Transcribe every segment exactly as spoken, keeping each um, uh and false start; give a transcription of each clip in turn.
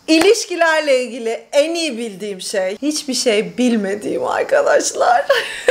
İlişkilerle ilgili en iyi bildiğim şey hiçbir şey bilmediğim arkadaşlar.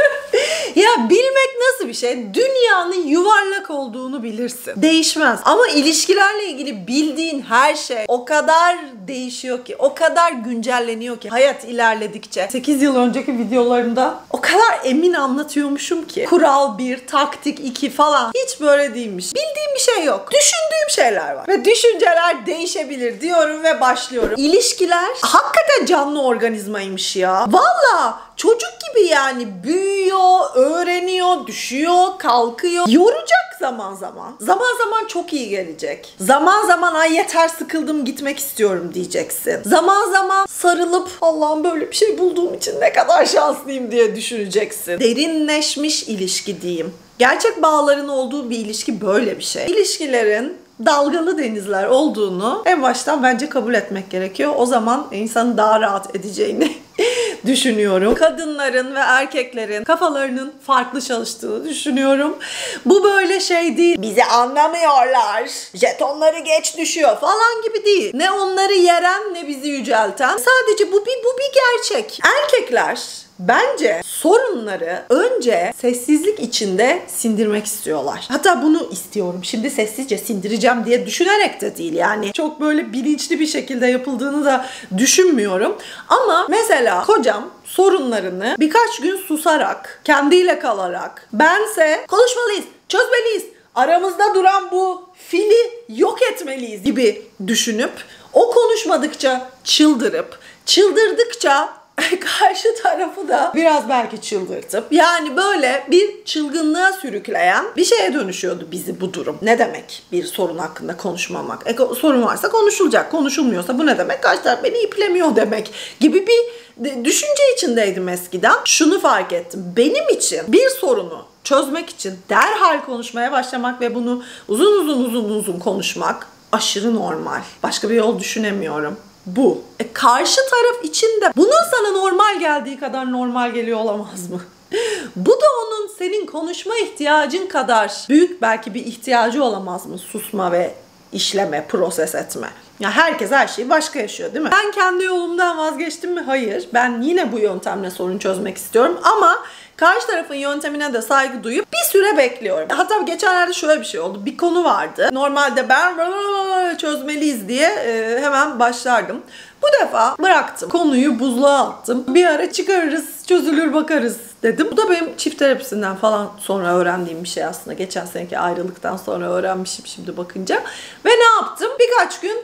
Ya bilmek nasıl bir şey? Dünyanın yuvarlak olduğunu bilirsin. Değişmez. Ama ilişkilerle ilgili bildiğin her şey o kadar değişiyor ki, o kadar güncelleniyor ki hayat ilerledikçe. sekiz yıl önceki videolarımda o kadar emin anlatıyormuşum ki. Kural bir, taktik iki falan. Hiç böyle değilmiş. Bildiğim bir şey yok. Düşündüğüm şeyler var. Ve düşünceler değişebilir diyorum ve başlıyorum. İlişkiler hakikaten canlı organizmaymış ya. Valla çocuk gibi yani büyüyor, öğreniyor, düşüyor, kalkıyor. Yoracak zaman zaman. Zaman zaman çok iyi gelecek. Zaman zaman ay yeter sıkıldım gitmek istiyorum diyeceksin. Zaman zaman sarılıp Allah'ım böyle bir şey bulduğum için ne kadar şanslıyım diye düşüneceksin. Derinleşmiş ilişki diyeyim. Gerçek bağların olduğu bir ilişki böyle bir şey. İlişkilerin dalgalı denizler olduğunu en baştan bence kabul etmek gerekiyor. O zaman insanı daha rahat edeceğini düşünüyorum. Kadınların ve erkeklerin kafalarının farklı çalıştığını düşünüyorum. Bu böyle şey değil. Bizi anlamıyorlar. Jetonları geç düşüyor falan gibi değil. Ne onları yeren ne bizi yücelten. Sadece bu bir bu bir gerçek. Erkekler bence sorunları önce sessizlik içinde sindirmek istiyorlar. Hatta bunu istiyorum. Şimdi sessizce sindireceğim diye düşünerek de değil yani. Çok böyle bilinçli bir şekilde yapıldığını da düşünmüyorum. Ama mesela kocam sorunlarını birkaç gün susarak, kendiyle kalarak, bense konuşmalıyız, çözmeliyiz, aramızda duran bu fili yok etmeliyiz gibi düşünüp o konuşmadıkça çıldırıp, çıldırdıkça karşı tarafı da biraz belki çıldırtıp yani böyle bir çılgınlığa sürükleyen bir şeye dönüşüyordu bizi bu durum. Ne demek bir sorun hakkında konuşmamak? E, sorun varsa konuşulacak. Konuşulmuyorsa bu ne demek? Karşı taraf beni iplemiyor demek gibi bir düşünce içindeydim eskiden. Şunu fark ettim. Benim için bir sorunu çözmek için derhal konuşmaya başlamak ve bunu uzun uzun uzun uzun konuşmak aşırı normal. Başka bir yol düşünemiyorum. Bu. E karşı taraf için de bunun sana normal geldiği kadar normal geliyor olamaz mı? Bu da onun senin konuşma ihtiyacın kadar büyük belki bir ihtiyacı olamaz mı? Susma ve işleme, proses etme. Ya herkes her şeyi başka yaşıyor değil mi? Ben kendi yolumdan vazgeçtim mi? Hayır. Ben yine bu yöntemle sorun çözmek istiyorum ama karşı tarafın yöntemine de saygı duyup bir süre bekliyorum. Hatta geçenlerde şöyle bir şey oldu. Bir konu vardı. Normalde ben çözmeliyiz diye hemen başlardım. Bu defa bıraktım. Konuyu buzluğa attım. Bir ara çıkarırız, çözülür bakarız dedim. Bu da benim çift terapisinden falan sonra öğrendiğim bir şey aslında. Geçen seneki ayrılıktan sonra öğrenmişim şimdi bakınca. Ve ne yaptım? Birkaç gün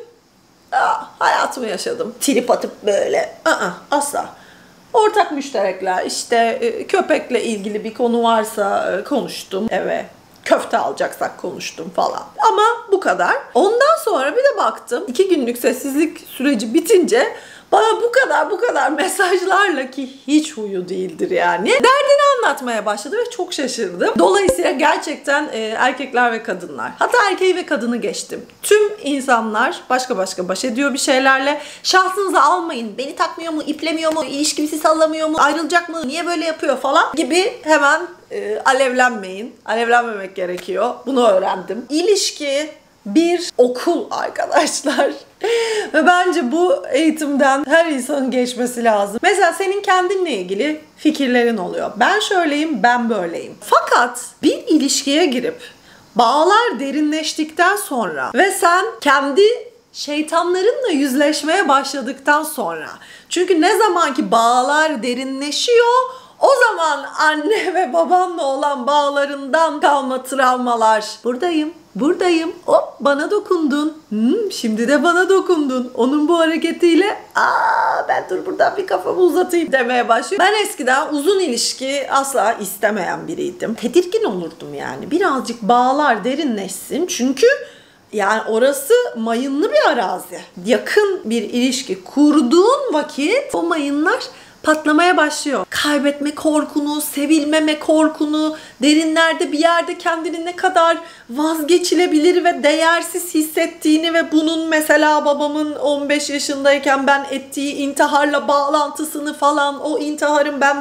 aa, hayatımı yaşadım. Trip atıp böyle. Aa, asla. Ortak müşterekler, işte köpekle ilgili bir konu varsa konuştum eve. Köfte alacaksak konuştum falan. Ama bu kadar. Ondan sonra bir de baktım. iki günlük sessizlik süreci bitince bana bu kadar bu kadar mesajlarla ki hiç huyu değildir yani. Derdini anlatmaya başladı ve çok şaşırdım. Dolayısıyla gerçekten e, erkekler ve kadınlar. Hatta erkeği ve kadını geçtim. Tüm insanlar başka başka baş ediyor bir şeylerle. Şahsınıza almayın. Beni takmıyor mu, iplemiyor mu, ilişkimizi sallamıyor mu, ayrılacak mı, niye böyle yapıyor falan gibi hemen e, alevlenmeyin. Alevlenmemek gerekiyor. Bunu öğrendim. İlişki bir okul arkadaşlar. Ve bence bu eğitimden her insanın geçmesi lazım. Mesela senin kendinle ilgili fikirlerin oluyor. Ben şöyleyim, ben böyleyim. Fakat bir ilişkiye girip bağlar derinleştikten sonra ve sen kendi şeytanlarınla yüzleşmeye başladıktan sonra, çünkü ne zaman ki bağlar derinleşiyor, o zaman anne ve babanla olan bağlarından kalma travmalar. Buradayım, buradayım, hop bana dokundun, hmm, şimdi de bana dokundun. Onun bu hareketiyle aa ben dur buradan bir kafamı uzatayım demeye başlıyor. Ben eskiden uzun ilişki asla istemeyen biriydim. Tedirgin olurdum yani. Birazcık bağlar derinleşsin çünkü yani orası mayınlı bir arazi. Yakın bir ilişki kurduğun vakit o mayınlar patlamaya başlıyor. Kaybetme korkunu, sevilmeme korkunu, derinlerde bir yerde kendini ne kadar vazgeçilebilir ve değersiz hissettiğini ve bunun mesela babamın on beş yaşındayken ben ettiği intiharla bağlantısını falan, o intiharın bende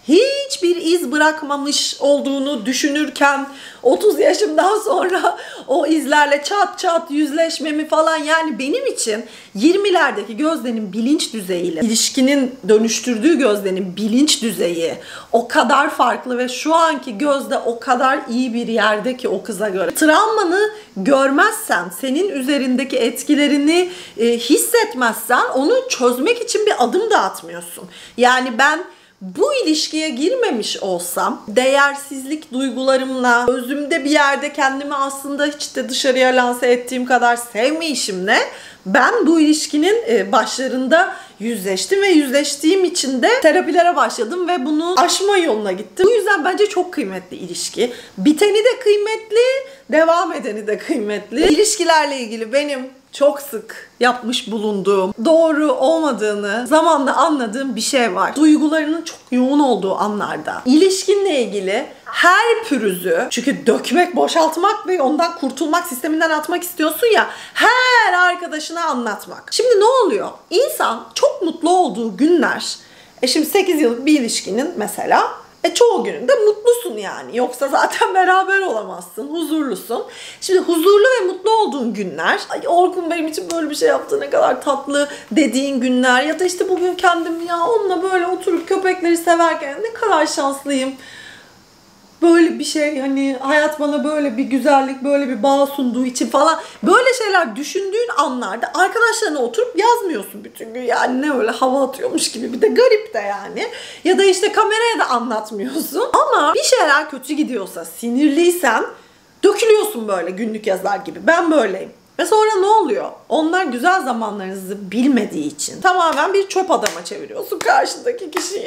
hiçbir iz bırakmamış olduğunu düşünürken otuz yaşımdan sonra o izlerle çat çat yüzleşmemi falan, yani benim için yirmilerdeki Gözde'nin bilinç düzeyiyle ilişkinin dönüştürdüğü Gözde'nin bilinç düzeyi o kadar farklı ve şu anki Gözde o kadar iyi bir yerde ki o kıza göre. Travmanı görmezsen, senin üzerindeki etkilerini e, hissetmezsen onu çözmek için bir adım da atmıyorsun. Yani ben bu ilişkiye girmemiş olsam, değersizlik duygularımla, özümde bir yerde kendimi aslında hiç de dışarıya lanse ettiğim kadar sevmeyişimle ben bu ilişkinin başlarında yüzleştim ve yüzleştiğim için de terapilere başladım ve bunu aşma yoluna gittim. Bu yüzden bence çok kıymetli ilişki. Biteni de kıymetli, devam edeni de kıymetli. İlişkilerle ilgili benim çok sık yapmış bulunduğum, doğru olmadığını zamanla anladığım bir şey var. Duygularının çok yoğun olduğu anlarda ilişkinle ilgili her pürüzü, çünkü dökmek, boşaltmak ve ondan kurtulmak, sisteminden atmak istiyorsun ya, her arkadaşına anlatmak. Şimdi ne oluyor? İnsan çok mutlu olduğu günler, e şimdi sekiz yıllık bir ilişkinin mesela E çoğu gününde mutlusun yani. Yoksa zaten beraber olamazsın. Huzurlusun. Şimdi huzurlu ve mutlu olduğun günler, ay Orkun benim için böyle bir şey yaptı, ne kadar tatlı dediğin günler, ya da işte bugün kendim ya onunla böyle oturup köpekleri severken ne kadar şanslıyım. Böyle bir şey, hani hayat bana böyle bir güzellik, böyle bir bağ sunduğu için falan, böyle şeyler düşündüğün anlarda arkadaşlarına oturup yazmıyorsun bütün gün. Yani ne öyle hava atıyormuş gibi, bir de garip de yani. Ya da işte kameraya da anlatmıyorsun. Ama bir şeyler kötü gidiyorsa, sinirliysen dökülüyorsun böyle günlük yazar gibi. Ben böyleyim. Ve sonra ne oluyor? Onlar güzel zamanlarınızı bilmediği için tamamen bir çöp adama çeviriyorsun karşındaki kişiyi.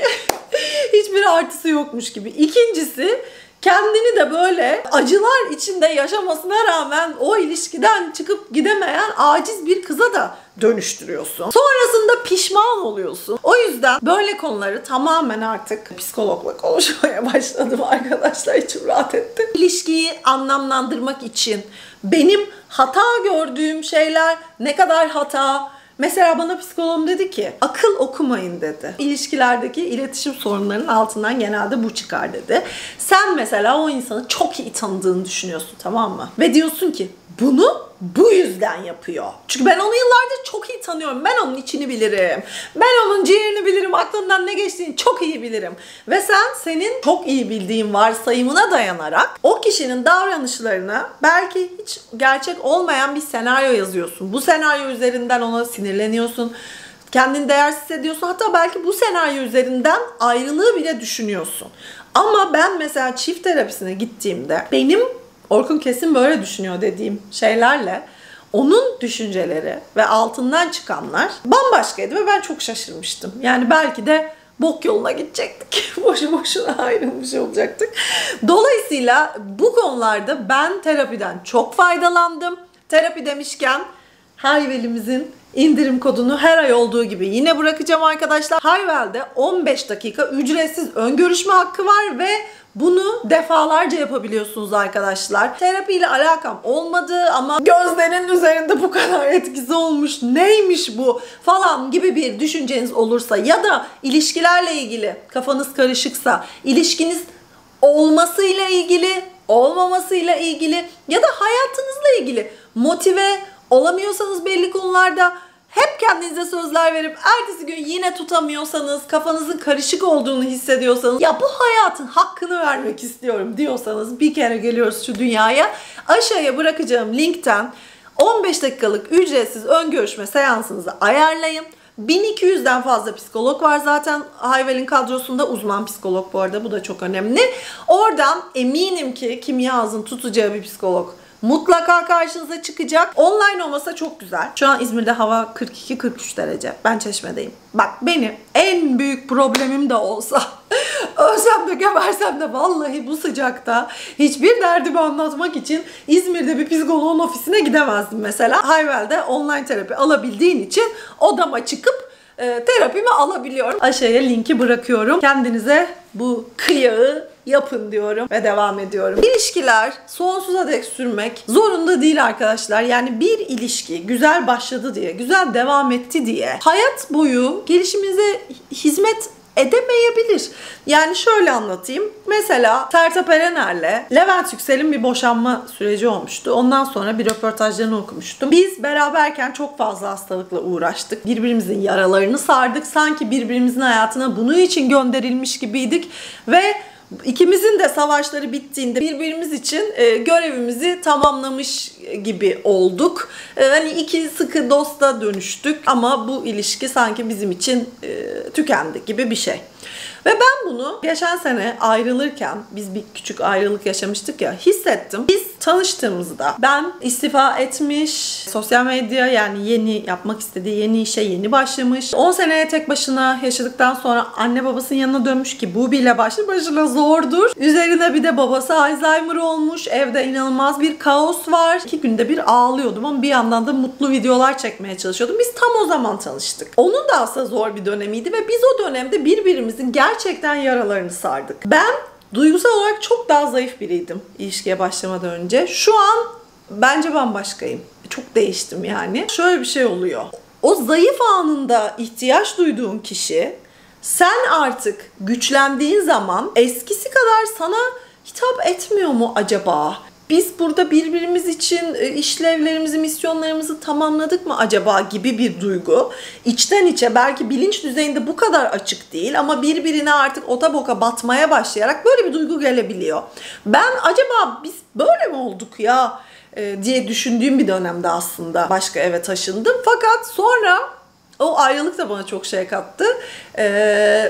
Hiçbir artısı yokmuş gibi. İkincisi, kendini de böyle acılar içinde yaşamasına rağmen o ilişkiden çıkıp gidemeyen aciz bir kıza da dönüştürüyorsun. Sonrasında pişman oluyorsun. O yüzden böyle konuları tamamen artık psikologla konuşmaya başladım arkadaşlar. İçim rahat etti. İlişkiyi anlamlandırmak için benim hata gördüğüm şeyler ne kadar hata? Mesela bana psikologum dedi ki akıl okumayın dedi. İlişkilerdeki iletişim sorunlarının altından genelde bu çıkar dedi. Sen mesela o insanı çok iyi tanıdığını düşünüyorsun, tamam mı? Ve diyorsun ki bunu bu yüzden yapıyor. Çünkü ben onu yıllardır çok iyi tanıyorum. Ben onun içini bilirim. Ben onun ciğerini bilirim. Aklından ne geçtiğini çok iyi bilirim. Ve sen senin çok iyi bildiğin varsayımına dayanarak o kişinin davranışlarına belki hiç gerçek olmayan bir senaryo yazıyorsun. Bu senaryo üzerinden ona sinirleniyorsun. Kendini değersiz hissediyorsun. Hatta belki bu senaryo üzerinden ayrılığı bile düşünüyorsun. Ama ben mesela çift terapisine gittiğimde benim Orkun kesin böyle düşünüyor dediğim şeylerle onun düşünceleri ve altından çıkanlar bambaşkaydı ve ben çok şaşırmıştım. Yani belki de bok yoluna gidecektik. Boşu boşuna ayrılmış olacaktık. Dolayısıyla bu konularda ben terapiden çok faydalandım. Terapi demişken Hayvel'imizin indirim kodunu her ay olduğu gibi yine bırakacağım arkadaşlar. Hayvel'de on beş dakika ücretsiz ön görüşme hakkı var ve bunu defalarca yapabiliyorsunuz arkadaşlar. Terapiyle alakam olmadı ama Gözde'nin üzerinde bu kadar etkisi olmuş, neymiş bu falan gibi bir düşünceniz olursa ya da ilişkilerle ilgili kafanız karışıksa, ilişkiniz olmasıyla ilgili, olmamasıyla ilgili ya da hayatınızla ilgili motive olamıyorsanız belli konularda, hep kendinize sözler verip ertesi gün yine tutamıyorsanız, kafanızın karışık olduğunu hissediyorsanız, ya bu hayatın hakkını vermek istiyorum diyorsanız bir kere geliyoruz şu dünyaya. Aşağıya bırakacağım linkten on beş dakikalık ücretsiz ön görüşme seansınızı ayarlayın. bin iki yüzden fazla psikolog var zaten Hayvel'in kadrosunda, uzman psikolog bu arada, bu da çok önemli. Oradan eminim ki kimya ağzın tutacağı bir psikolog mutlaka karşınıza çıkacak. Online olmasa çok güzel. Şu an İzmir'de hava kırk iki kırk üç derece. Ben Çeşme'deyim. Bak benim en büyük problemim de olsa ölsem de gebersem de vallahi bu sıcakta hiçbir derdimi anlatmak için İzmir'de bir psikoloğun ofisine gidemezdim mesela. Hayvel'de online terapi alabildiğin için odama çıkıp e, terapimi alabiliyorum. Aşağıya linki bırakıyorum. Kendinize bu kıyağı yapın diyorum ve devam ediyorum. İlişkiler sonsuza dek sürmek zorunda değil arkadaşlar. Yani bir ilişki güzel başladı diye, güzel devam etti diye hayat boyu gelişiminize hizmet edemeyebilir. Yani şöyle anlatayım. Mesela Sertab Erener'le Levent Yüksel'in bir boşanma süreci olmuştu. Ondan sonra bir röportajlarını okumuştum. Biz beraberken çok fazla hastalıkla uğraştık. Birbirimizin yaralarını sardık. Sanki birbirimizin hayatına bunun için gönderilmiş gibiydik. Ve İkimizin de savaşları bittiğinde birbirimiz için e, görevimizi tamamlamış gibi olduk. E, hani iki sıkı dosta dönüştük ama bu ilişki sanki bizim için e, tükendi gibi bir şey. Ve ben bunu geçen sene ayrılırken, biz bir küçük ayrılık yaşamıştık ya, hissettim. Biz tanıştığımızda ben istifa etmiş, sosyal medya yani yeni yapmak istediği yeni işe yeni başlamış. on seneye tek başına yaşadıktan sonra anne babasının yanına dönmüş ki bu bile başlı başına zordur. Üzerine bir de babası Alzheimer olmuş. Evde inanılmaz bir kaos var. İki günde bir ağlıyordum ama bir yandan da mutlu videolar çekmeye çalışıyordum. Biz tam o zaman tanıştık. Onun da aslında zor bir dönemiydi ve biz o dönemde birbirimizin gerçekten yaralarını sardık. Ben duygusal olarak çok daha zayıf biriydim ilişkiye başlamadan önce. Şu an bence bambaşkayım. Çok değiştim yani. Şöyle bir şey oluyor. O zayıf anında ihtiyaç duyduğun kişi sen artık güçlendiğin zaman eskisi kadar sana hitap etmiyor mu acaba? Biz burada birbirimiz için işlevlerimizi, misyonlarımızı tamamladık mı acaba gibi bir duygu. İçten içe belki bilinç düzeyinde bu kadar açık değil ama birbirine artık ota boka batmaya başlayarak böyle bir duygu gelebiliyor. Ben acaba biz böyle mi olduk ya diye düşündüğüm bir dönemde aslında başka eve taşındım. Fakat sonra o ayrılık da bana çok şey kattı. Eee...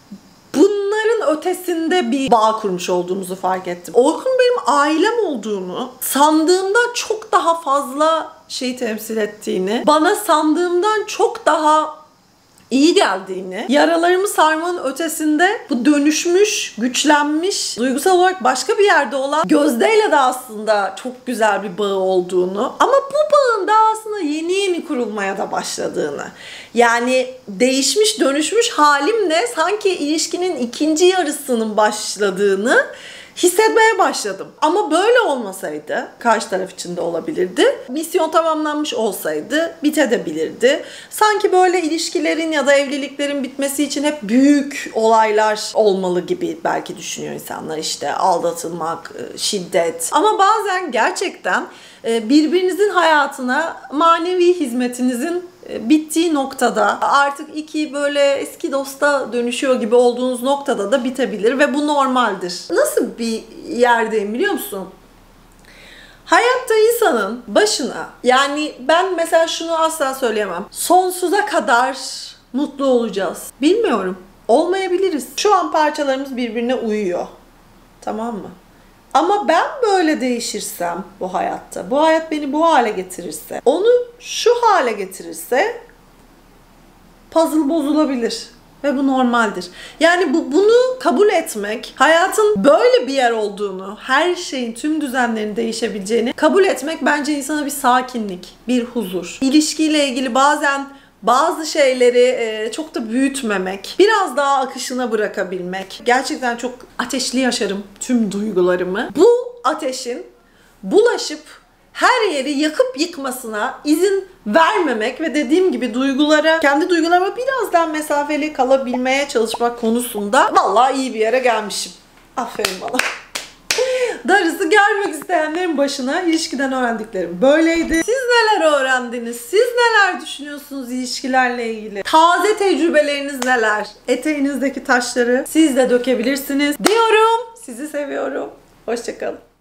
Bunların ötesinde bir bağ kurmuş olduğumuzu fark ettim. Orkun benim ailem olduğunu, sandığımdan çok daha fazla şey temsil ettiğini, bana sandığımdan çok daha iyi geldiğini, yaralarımı sarmanın ötesinde bu dönüşmüş, güçlenmiş, duygusal olarak başka bir yerde olan Gözde'yle de aslında çok güzel bir bağı olduğunu ama bu bağın da aslında yeni yeni kurulmaya da başladığını. Yani değişmiş, dönüşmüş halimle sanki ilişkinin ikinci yarısının başladığını hissetmeye başladım. Ama böyle olmasaydı karşı taraf için de olabilirdi. Misyon tamamlanmış olsaydı bitebilirdi. Sanki böyle ilişkilerin ya da evliliklerin bitmesi için hep büyük olaylar olmalı gibi belki düşünüyor insanlar. İşte aldatılmak, şiddet. Ama bazen gerçekten birbirinizin hayatına manevi hizmetinizin bittiği noktada, artık iki böyle eski dosta dönüşüyor gibi olduğunuz noktada da bitebilir ve bu normaldir. Nasıl bir yerdeyim biliyor musun? Hayatta insanın başına, yani ben mesela şunu asla söyleyemem. Sonsuza kadar mutlu olacağız. Bilmiyorum. Olmayabiliriz. Şu an parçalarımız birbirine uyuyor. Tamam mı? Ama ben böyle değişirsem bu hayatta, bu hayat beni bu hale getirirse, onu şu hale getirirse puzzle bozulabilir. Ve bu normaldir. Yani bu, bunu kabul etmek, hayatın böyle bir yer olduğunu, her şeyin, tüm düzenlerin değişebileceğini kabul etmek bence insana bir sakinlik, bir huzur. İlişkiyle ilgili bazen bazı şeyleri çok da büyütmemek, biraz daha akışına bırakabilmek. Gerçekten çok ateşli yaşarım tüm duygularımı. Bu ateşin bulaşıp her yeri yakıp yıkmasına izin vermemek ve dediğim gibi duygulara, kendi duygularıma biraz daha mesafeli kalabilmeye çalışmak konusunda vallahi iyi bir yere gelmişim. Aferin bana. Darısı gelmek isteyenlerin başına ilişkiden öğrendiklerim böyleydi. Siz neler öğrendiniz? Siz neler düşünüyorsunuz ilişkilerle ilgili? Taze tecrübeleriniz neler? Eteğinizdeki taşları siz de dökebilirsiniz diyorum. Sizi seviyorum. Hoşça kalın.